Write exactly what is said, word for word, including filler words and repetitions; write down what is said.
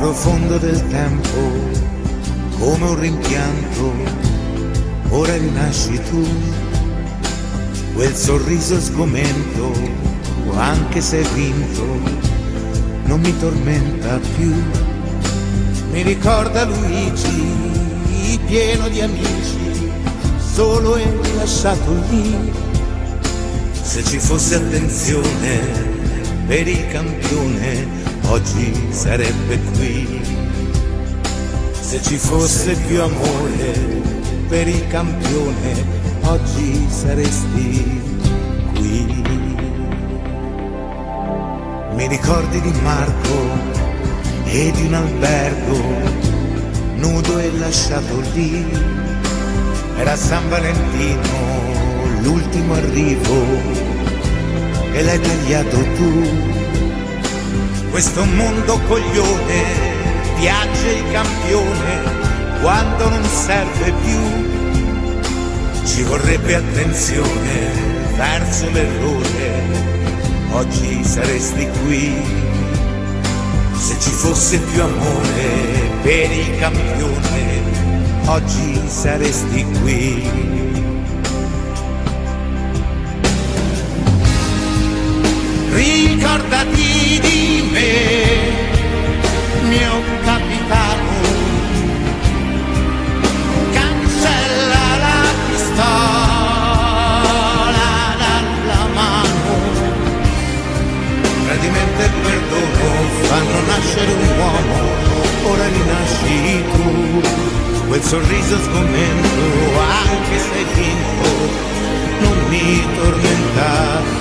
profondo del tempo, come un rimpianto, ora rinasci tu, quel sorriso sgomento, anche se vinto, non mi tormenta più. Mi ricorda Luigi, pieno di amici, solo e lasciato lì. Se ci fosse attenzione per il campione, oggi sarebbe qui. Se ci fosse più amore per il campione, oggi saresti qui. Mi ricordi di Marco e di un albergo nudo e lasciato lì. Era San Valentino, l'ultimo arrivo, e l'hai tagliato tu. Questo mondo coglione piace il campione quando non serve più. Ci vorrebbe attenzione verso l'errore, oggi saresti qui. Se ci fosse più amore per il campione, oggi saresti qui. Ricordati di me, mio capitano, cancella la pistola dalla mano. Tradimento e perdono fanno nascere un uomo, ora rinasci tu, quel sorriso sgomento, anche se vinto, non mi tormenta